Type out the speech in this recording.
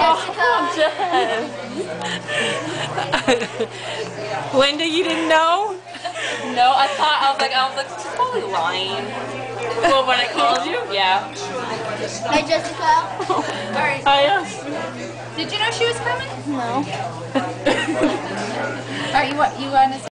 Jessica. Linda, you didn't know? No, I was like, she's probably lying. Well, when I called you, yeah. Hi, Jessica. Alright. Hi. Did you know she was coming? No. Alright, you want to